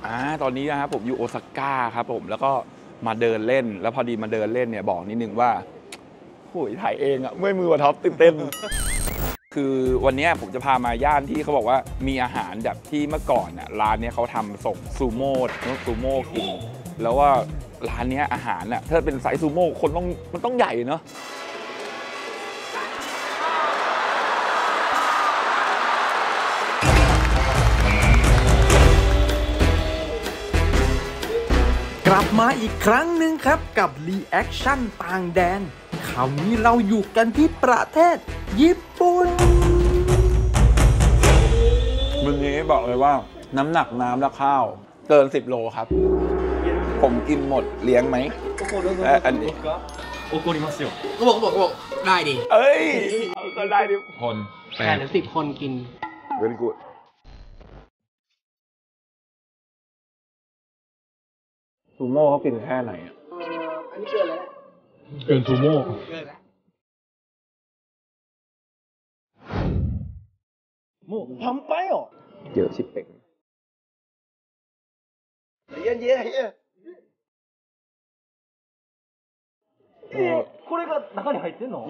ตอนนี้นะครับผมอยู่โอซาก้าครับผมแล้วก็มาเดินเล่นแล้วพอดีมาเดินเล่นเนี่ยบอกนิดนึงว่าโอ้ยถ่ายเองอะเมื่อยมือว่าท็อปตื่นเต้นคือวันนี้ผมจะพามาย่านที่เขาบอกว่ามีอาหารแบบที่เมื่อก่อนน่ะร้านนี้เขาทำส่งซูโม่กินแล้วว่าร้านนี้อาหารน่ะถ้าเป็นสายซูโม่คนมันต้องใหญ่เนาะกลับมาอีกครั้งหนึ่งครับกับรีแอคชั่นต่างแดนคราวนี้เราอยู่กันที่ประเทศญี่ปุ่นวันนี้บอกเลยว่าน้ำหนักน้ำและข้าวเกิน10 โลครับผมกินหมดเลี้ยงไหมอันนี้怒りますよก็บอกได้ดิเอ้ยก็ได้ดิคน 8 หรือ 10 คนกินเวลกูดซูโม่เขากินแค่ไหนอ่ะอันนี้เกินแล้วเกินซูโม่もうパンパンよเยอะชิบเป่งこれが中に入ってんの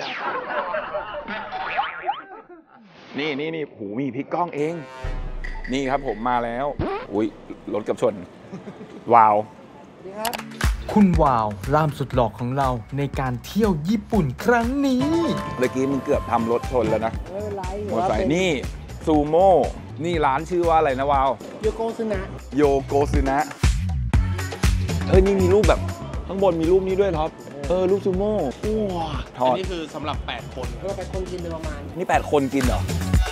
นี่หูมีพริกกล้องเองนี่ครับผมมาแล้วอุ้ยรถกับชนว้าวคุณวาวล่ามสุดหล่อของเราในการเที่ยวญี่ปุ่นครั้งนี้เมื่อกี้มึงเกือบทำรถชนแล้วนะหมดสายนี่ซูโม่นี่ร้านชื่อว่าอะไรนะวาวโยโกซึนะนี่มีรูปแบบข้างบนมีรูปนี้ด้วยท็อปรูปซูโม่ว้าทอดนี่คือสำหรับ8 คน8 คนกินประมาณนี่8 คนกินเหรอ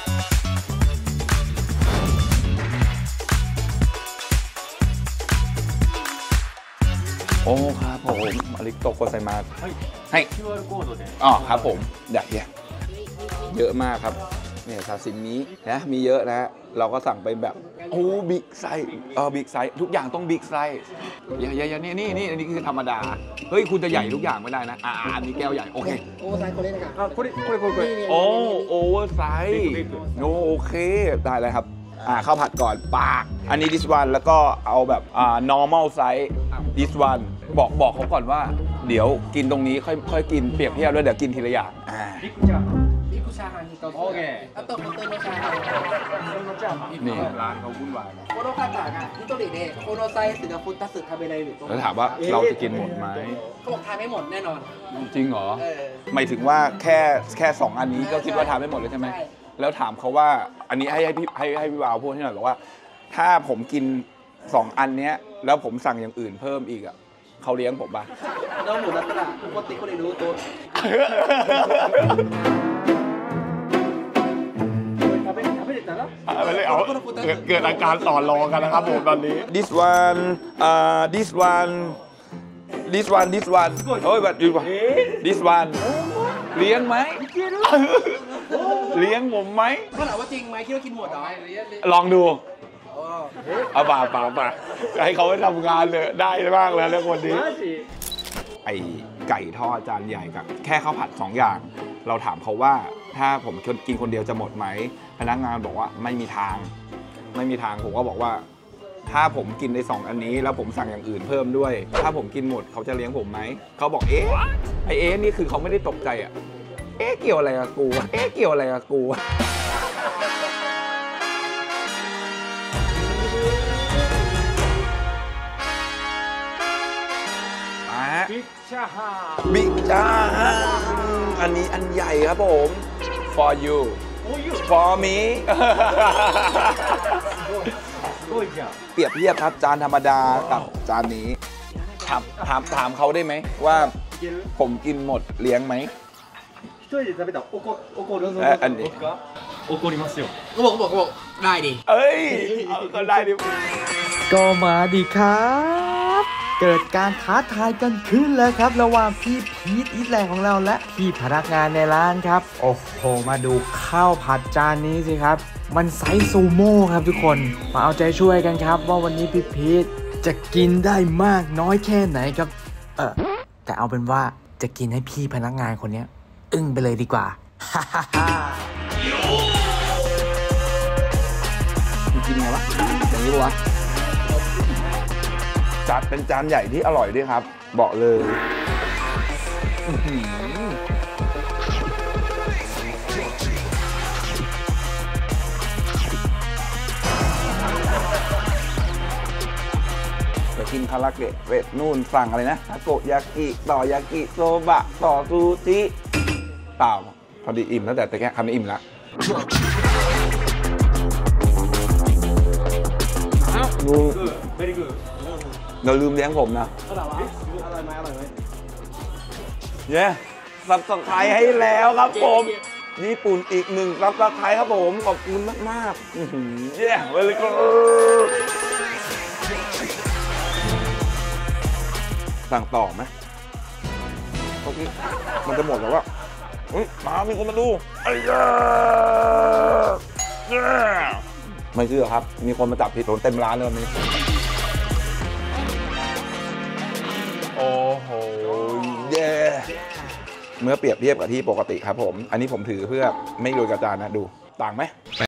โอ้ครับผมอาริโตะโกไซมาสให้ครับผมเดี๋ยวเยอะมากครับเนี่ยซาซิมินะมีเยอะนะเราก็สั่งไปแบบบิ๊กไซส์บิ๊กไซส์ทุกอย่างต้องบิ๊กไซส์อย่านี่อันนี้คือธรรมดาเฮ้ยคุณจะใหญ่ทุกอย่างไม่ได้นะอันนี้แก้วใหญ่โอเคโอเวอร์ไซส์คนเล่นกันโอเวอร์ไซส์โอเคได้เลยครับข้าวผัดก่อนปากอันนี้ this one แล้วก็เอาแบบnormal size this one บอกเขาก่อนว่าเดี๋ยวกินตรงนี้ค่อยกินเปรียบเทียบด้วยเดี๋ยวกินทีละอย่างビッグチャーハン1つあとポテトチャーハンนี่ร้านเขาวุ่นวายนะこの方が1人でこのサイズが2つ食べられるแล้วถามว่าเราจะกินหมดไหมเขาบอกทานไม่หมดแน่นอนจริงเหรอหมายถึงว่าแค่2 อันนี้ก็คิดว่าทานไม่หมดเลยใช่ไหมแล้วถามเขาว่าอันนี้ให้พี่วาวพูดให้หน่อยบอกว่าถ้าผมกิน2 อันเนี้ยแล้วผมสั่งอย่างอื่นเพิ่มอีกอ่ะเขาเลี้ยงผมป่ะแล้วหมูนัตตะปกติคนอื่นรู้ตัวเกิดอาการต่อรองกันนะครับผมตอนนี้ this one โอ้ยแบบthis one เลี้ยงไหมเลี้ยงผมไหมเขาถามว่าจริงไหมคิดว่ากินหมดเหรอลองดูเอาป่าให้เขาไปทำงานเลยได้มากเลยแล้วคนนี้ไอไก่ทอดจานใหญ่กับแค่ข้าวผัด2 อย่างเราถามเขาว่าถ้าผมกินคนเดียวจะหมดไหมพนักงานบอกว่าไม่มีทางผมก็บอกว่าถ้าผมกินใน2 อันนี้แล้วผมสั่งอย่างอื่นเพิ่มด้วยถ้าผมกินหมดเขาจะเลี้ยงผมไหมเขาบอกไอนี่คือเขาไม่ได้ตกใจเกี่ยวอะไรกับกูเกี่ยวอะไรกับกูบิ๊กชาฮาอันนี้อันใหญ่ครับผม for you for me เปรียบเทียบครับจานธรรมดากับจานนี้ถามเขาได้ไหมว่าผมกินหมดเลี้ยงไหมอันนี้怒りますよก็บอกได้ดิก็ได้ดิก็มาดิครับเกิดการท้าทายกันขึ้นแล้วครับระหว่างพี่พีทอีทแลนด์ของเราและพี่พนักงานในร้านครับโอ้โหมาดูข้าวผัดจานนี้สิครับมันไซส์ซูโม่ครับทุกคนมาเอาใจช่วยกันครับว่าวันนี้พี่พีทจะกินได้มากน้อยแค่ไหนครับแต่เอาเป็นว่าจะกินให้พี่พนักงานคนนี้อึ้งไปเลยดีกว่ากินไงวะอย่างนี้ปะวะจัดเป็นจานใหญ่ที่อร่อยด้วยครับ บอกเลยจะกินคาราเกะเวทนู่นสั่งอะไรนะทาโกยากิต่อยากิโซบะต่อซูชิเปล่าพอดีอิ่มแล้วแต่แค่คำนี้อิ่มแล้วดูเราลืมเลี้ยงผมนะเย้ซับสไครต์ให้แล้วครับผมญี่ปุ่นอีก1ซับสไครต์ครับผมขอบคุณมากๆเย้เวลิกูสั่งต่อไหมโอเคมันจะหมดแล้วว่ามามีคนมาดูไอ้เย้ไม่เชื่อครับมีคนมาจับผิดผมเต็มร้านเลยวันนี้โอ้โหเย้เมื่อเปรียบเทียบกับที่ปกติครับผมอันนี้ผมถือเพื่อไม่โดนกระจายนะดูต่างไหม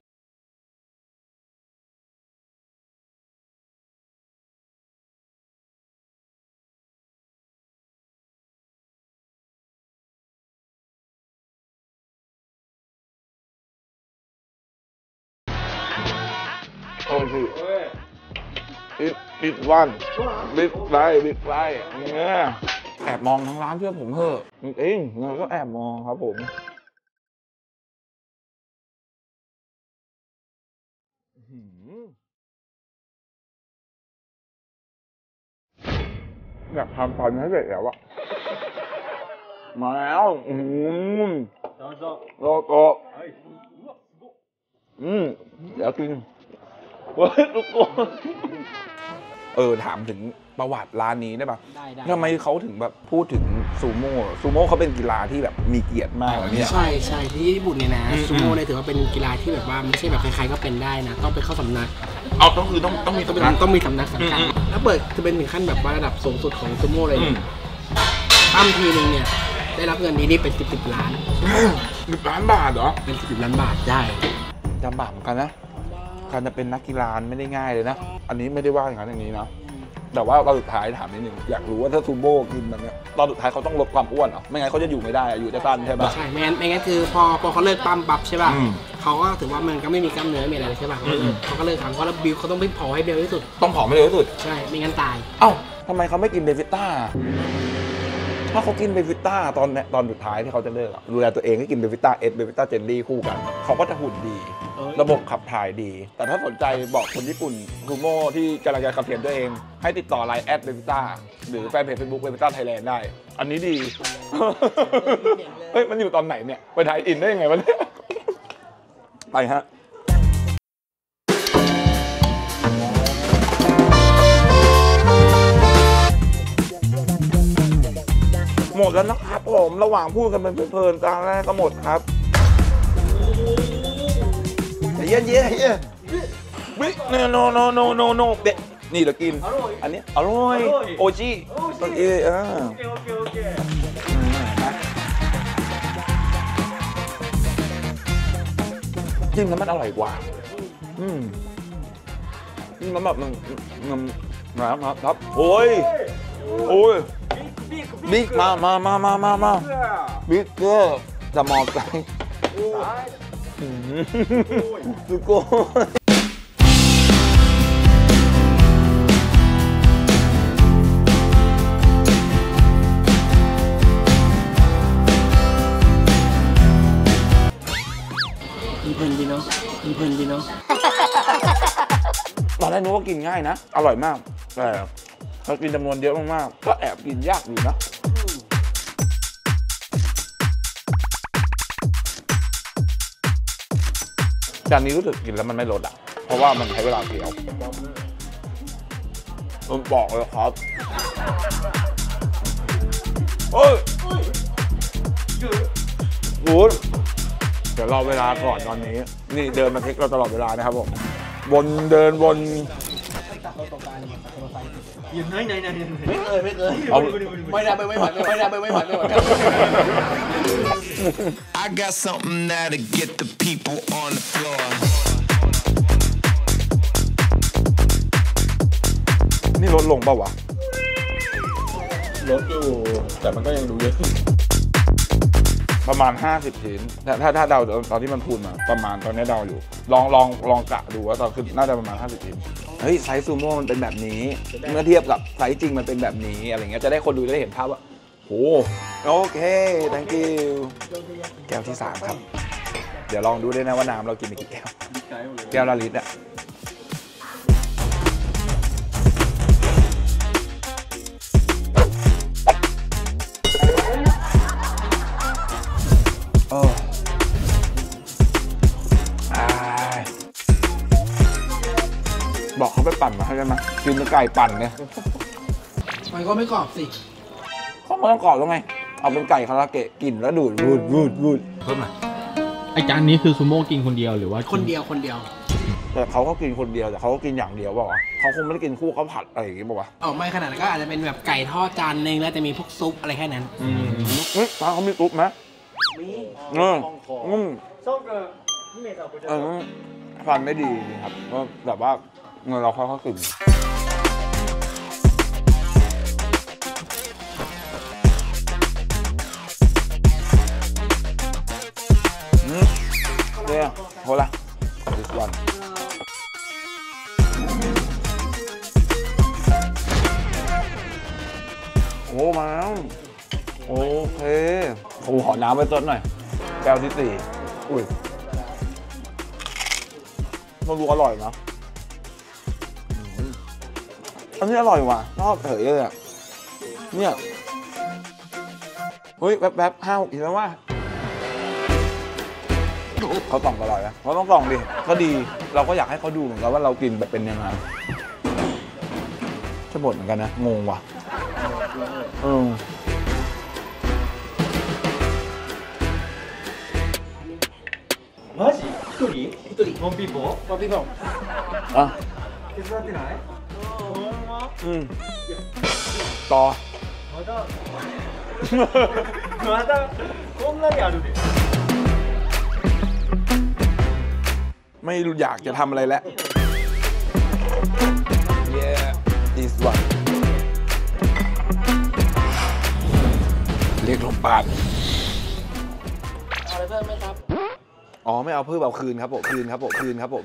โอ้ยบิ๊กวันบิ๊กไฟเนี่ยแอบมองทั้งร้านเพื่อผมเถอะจริงๆเราก็แอบมองครับผมอยากทำตอนให้เสร็จแล้วอะมาแล้วโลโก้เดี๋ยวกินเฮ้ยทุกคนถามถึงประวัติร้านนี้ได้ป่ะทำไมเขาถึงแบบพูดถึงซูโม่เขาเป็นกีฬาที่แบบมีเกียรติมากเนี่ยใช่ที่ญี่ปุ่นเนี่ยนะซูโม่เนี่ยถือว่าเป็นกีฬาที่แบบว่าไม่ใช่แบบใครๆก็เป็นได้นะต้องไปเข้าสำนักต้องมีสำนักต้องมีสำนักสังกัดแล้วเปิดจะเป็นถึงขั้นแบบว่าระดับสูงสุดของซูโม่เลยตั้มทีนึงเนี่ยได้รับเงินนี้เป็น10 ล้าน 10 ล้านบาทเหรอเป็น10 ล้านบาทได้จำบาปเหมือนกันนะการจะเป็นนักกีฬาไม่ได้ง่ายเลยนะอันนี้ไม่ได้ว่าอย่างนั้นอย่างนี้นะแต่ว่าตอนสุดท้ายถามนิดนึงอยากรู้ว่าถ้าซูโม่กินแบบเนี้ยตอนสุดท้ายเขาต้องลดความอ้วนเหรอไม่งั้นเขาจะอยู่ไม่ได้อยู่ได้ตันใช่ป่ะใช่ไม่งั้นคือพอเขาเลิกปั๊มปั๊บใช่ป่ะเขาก็ถือว่ามันก็ไม่มีกล้ามเนื้อไม่อะไรใช่ป่ะเขาก็เลิกทำเพราะบิวเขาต้องไปผอมให้เร็วที่สุดต้องผอมให้เร็วที่สุดใช่ไม่งั้นตายเอ้าทำไมเขาไม่กินเบฟิต้าถ้าเขากินเบฟิต้าตอนสุดท้ายที่เขาจะเลิกดูแลตัวเองก็กินเบฟิต้าเบฟิต้าเจลลี่คู่กันเขาก็จะหุ่นดีระบบขับถ่ายดีแต่ถ้าสนใจบอกคนญี่ปุ่นซูโม่ที่กำลังจะขับเขียนตัวเองให้ติดต่อไลน์@เบฟิต้าหรือแฟนเพจ Facebook เบฟิต้าไทยแลนด์ได้อันนี้ดีเฮ้ยมันอยู่ตอนไหนเนี่ยไปไทยอินได้ยังไงวะเนี่ยไปฮะหมดแล้วนะครับผมระหว่างพูดกันเป็นเพลินๆจานแรกก็หมดครับเย็นวิโนเด็ดนี่เรากินอันนี้อร่อยโอจิโอเคจิ้มแล้วมันอร่อยกว่าจิ้มแล้วแบบนะครับโอ้ยบิ๊กมาบิ๊กเกอร์จะมองไกลสุโกเพลินดีเนาะตอนแรกนึกว่ากินง่ายนะอร่อยมากแต่ถ้ากินจำนวนเยอะมากๆก็แอบกินยากอยู่นะจานนี้รู้สึกกินแล้วมันไม่ลดอ่ะเพราะว่ามันใช้เวลาเคี้ยวผมบอกเลยครับโอ้ยกูดเดี๋ยวรอเวลาก่อนตอนนี้นี่เดินมาเทคเราตลอดเวลานะครับผมเดินวนไม่เคยเอาไม่ได้ไม่ผ่านI got something that'll get the people on the floor นี่ลดลงเปล่าวะลดอยู่แต่มันก็ยังดูเยอะขึ้นประมาณ50ชิ้นถ้าเดาตอนที่มันพูดมาประมาณตอนนี้เดาอยู่ลองกะดูว่าตอนคือน่าจะประมาณ50ชิ้นเฮ้ยไซส์ซูโม่มันเป็นแบบนี้เมื่อเทียบกับไซส์จริงมันเป็นแบบนี้อะไรเงี้ยจะได้คนดูได้เห็นภาพว่าโอ้โอเค thank you แก้วที่3ครับเดี๋ยวลองดูด้วยนะว่าน้ำเรากินไปกี่แก้วแก้วละลิตรอะบอกเขาไปปั่นมาให้ได้ไหมกินเป็นไก่ปั่นเนี่ยมันก็ไม่กรอบสิเขาไม่ต้องกรอบแล้วไงเอาเป็นไก่คาราเกะกินแล้วดูดวูดเพิ่มหน่อยไอจานนี้คือซูโม่กินคนเดียวหรือว่าคนเดียวแต่เขาก็กินคนเดียวแต่เขาก็กินอย่างเดียวเปล่าวะเขาคงไม่ได้กินคู่ข้าวผัดอะไรอย่างงี้ป่าวะอ๋อไม่ขนาดนั้นก็อาจจะเป็นแบบไก่ทอดจานนึงแล้วจะมีพวกซุปอะไรแค่นั้นร้านเขามีซุปไหมมีฟันไม่ดีครับก็แบบว่าเงินเราค่อยๆกินเนี่ยโหละ this one โอ้มาแล้วโอเคผมขอน้ำไปซดหน่อยแก้วที่4อุ้ยมันดูอร่อยนะอันนี้อร่อยว่ะชอบเฉยเลยอ่ะเนี่ยเฮ้ยแป๊บ5-6อีกแล้วว่าเขาส่องอร่อยนะเขาต้องส่องดิก็ดีเราก็อยากให้เขาดูเหมือนกันว่าเรากินแบบเป็นยังไงจะบ่นเหมือนกันนะงงว่ะマジ一人コンピーポーอ่ะ手伝ってないต่อまだこんなにあるでไม่รู้อยากจะทำอะไรแล้ว yeah this one เรียกลมปานเอาอะไรเพิ่มไหมครับอ๋อไม่เอาเพิ่มเอาคืนครับผมคืนครับผม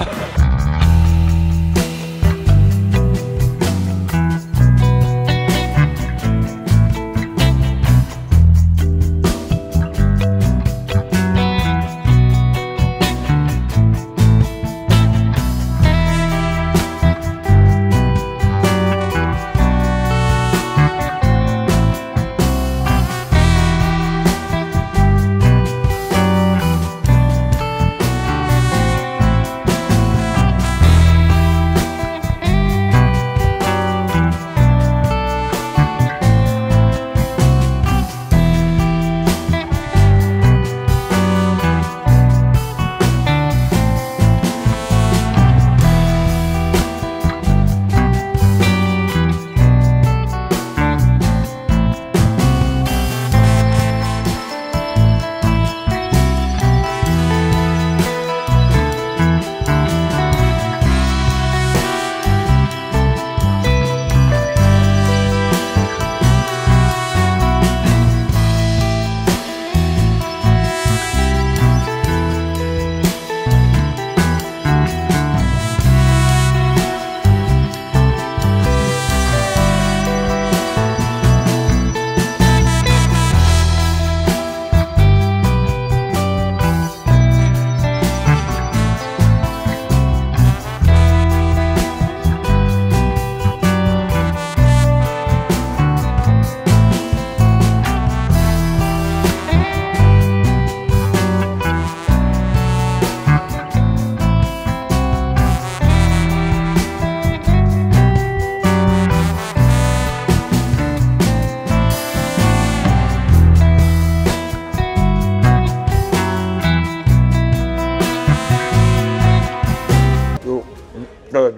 เดิน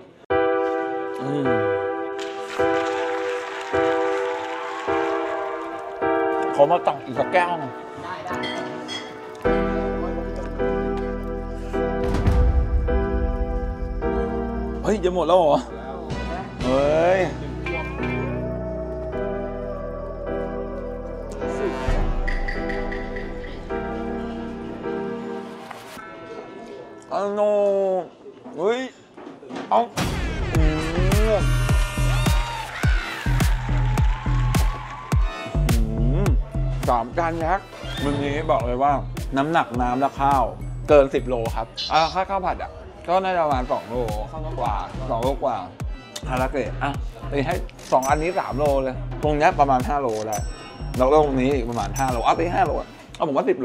เขามาตักอีกสักแก้วนะเฮ้ยจะหมดแล้วเหรอเฮ้ยโนเฮ้ยเอาสามจานยักษ์วันนี้บอกเลยว่าน้ำหนักน้ำและข้าวเกิน10 โลครับค่าข้าวผัดอ่ะก็น่าจะประมาณ2 โลกว่า2 โลกว่าฮาราเกะอ่ะไปให้2 อันนี้3 โลเลยตรงนี้ประมาณ5 โลได้แล้วตรงนี้อีกประมาณ5 โลเอาไป5 โลเอาผมว่า10 โล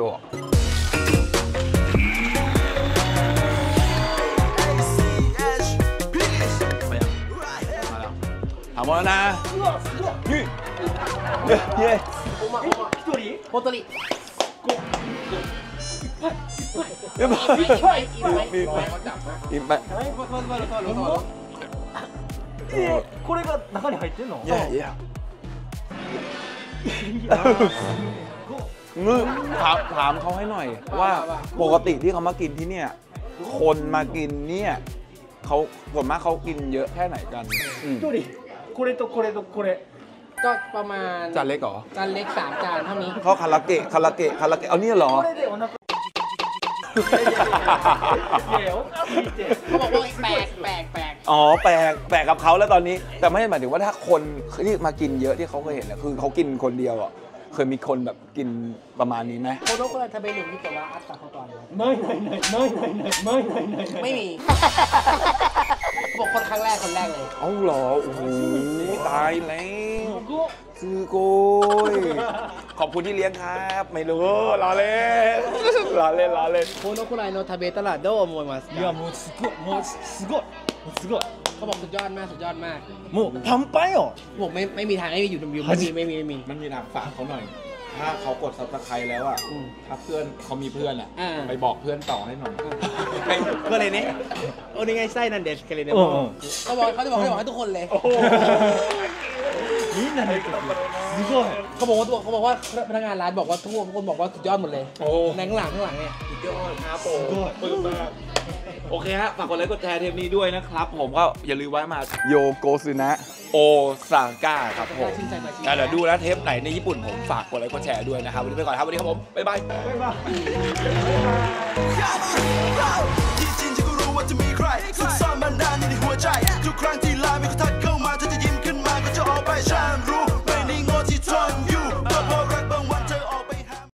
ถามว่าแล้วนะนี่เย้โคตริเรียบร้อยอิ่มไปこれが中に入ってんのเย้มือถามเขาให้หน่อยว่าปกติที่เขามากินที่เนี่ยคนมากินเนี่ยเขาส่วนมากเขากินเยอะแค่ไหนกัน一人これとこれとこれก็ประมาณจานเล็กเหรอจานเล็ก3 จานเท่านี้เขาคาราเกะเอาเนี่ยเหรอเขาบอกว่าแปลกอ๋อแปลกกับเขาแล้วตอนนี้แต่ไม่หมายถึงว่าถ้าคนที่มากินเยอะที่เขาเคยเห็นคือเขากินคนเดียวอ่ะเคยมีคนแบบกินประมาณนี้ไหมโคโนโคุระทาเบรุมิโตะวะอัตตะเขาก่อนไม่มีเขาบอกคนครั้งแรกคนแรกเลยเอาเหรอโอ้โหตายแล้วคือโกยขอบคุณที่เลี้ยงครับไม่รู้รอเล่นโคโนคุระโนทาเบตะระโดโอโมยมัสいやもうすごいเขาบอกสุดยอดมากもうパンパンよบอกไม่มีทางให้อยู่ไม่มีมันมีทางฝากเขาหน่อยถ้าเขากดซับสไครต์แล้วอ่ะถ้าเพื่อนเขามีเพื่อนอ่ะไปบอกเพื่อนต่อให้หน่อยก็เลยนี่โอ้นี่ไงไส้นันเดสกันเลยเนี่ยเขาจะบอกให้ทุกคนเลยみんなねすごいเขาบอกว่าพนักงานร้านบอกว่าทุกคนบอกว่าสุดยอดหมดเลยในข้างหลังเนี่ยสุดยอดครับผมปลื้มมากโอเคฮะฝากกดไลค์กดแชร์เทปนี้ด้วยนะครับผมก็อย่าลืมไว้มาโยโกซึนะโอซาก้าครับผมเดี๋ยวดูนะเทปไหนในญี่ปุ่นผมฝากกดไลค์กดแชร์ด้วยนะครับวันนี้ไปก่อนครับวันนี้ครับผมบ๊ายบายที่จริงจะก็รู้ว่าจะมีใครซุกซ่อนมานานในหัวใจทุกครั้งที่ลาไม่ทัก